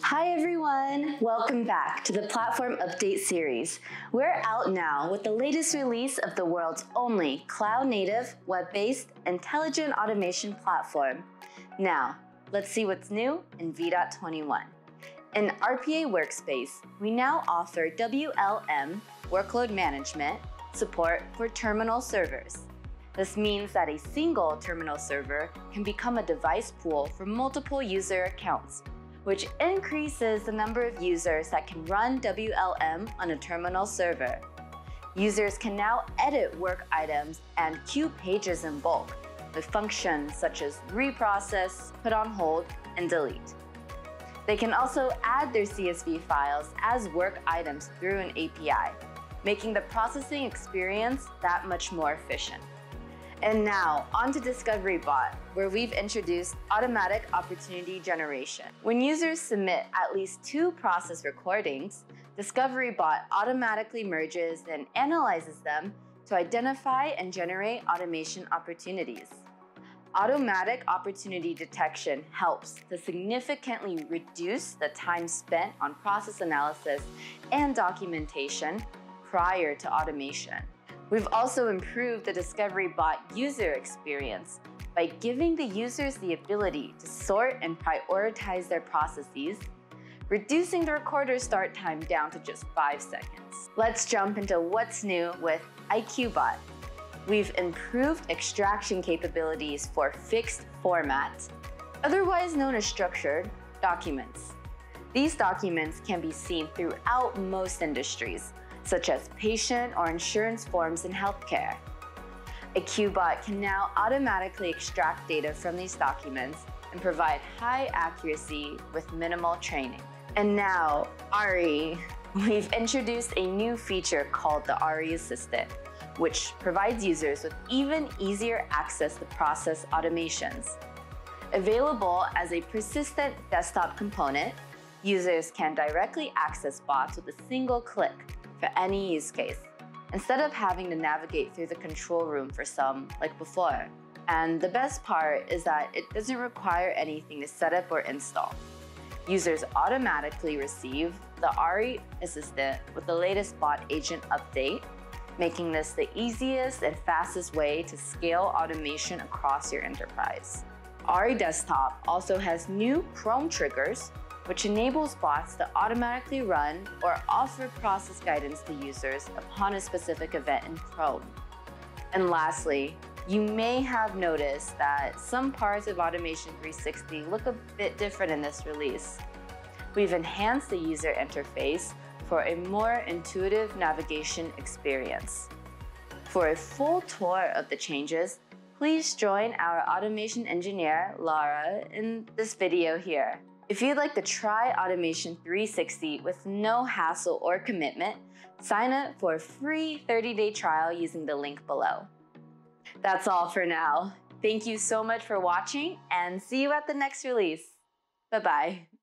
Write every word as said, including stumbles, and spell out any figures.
Hi everyone! Welcome back to the Platform Update series. We're out now with the latest release of the world's only cloud-native, web-based, intelligent automation platform. Now, let's see what's new in v dot twenty-one. In R P A Workspace, we now offer W L M, workload management, support for terminal servers. This means that a single terminal server can become a device pool for multiple user accounts, which increases the number of users that can run W L M on a terminal server. Users can now edit work items and queue pages in bulk with functions such as reprocess, put on hold, and delete. They can also add their C S V files as work items through an A P I, making the processing experience that much more efficient. And now, on to Discovery Bot, where we've introduced automatic opportunity generation. When users submit at least two process recordings, Discovery Bot automatically merges and analyzes them to identify and generate automation opportunities. Automatic opportunity detection helps to significantly reduce the time spent on process analysis and documentation prior to automation. We've also improved the Discovery Bot user experience by giving the users the ability to sort and prioritize their processes, reducing the recorder start time down to just five seconds. Let's jump into what's new with I Q Bot. We've improved extraction capabilities for fixed formats, otherwise known as structured documents. These documents can be seen throughout most industries, such as patient or insurance forms in healthcare. I Q Bot can now automatically extract data from these documents and provide high accuracy with minimal training. And now, A A R I. We've introduced a new feature called the A A R I Assistant, which provides users with even easier access to process automations. Available as a persistent desktop component, users can directly access bots with a single click for any use case, instead of having to navigate through the control room for some like before. And the best part is that it doesn't require anything to set up or install. Users automatically receive the A A R I Assistant with the latest bot agent update, making this the easiest and fastest way to scale automation across your enterprise. A A R I Desktop also has new Chrome triggers, which enables bots to automatically run or offer process guidance to users upon a specific event in Chrome. And lastly, you may have noticed that some parts of Automation three sixty look a bit different in this release. We've enhanced the user interface for a more intuitive navigation experience. For a full tour of the changes, please join our automation engineer, Lara, in this video here. If you'd like to try Automation three sixty with no hassle or commitment, sign up for a free thirty day trial using the link below. That's all for now. Thank you so much for watching and see you at the next release. Bye-bye.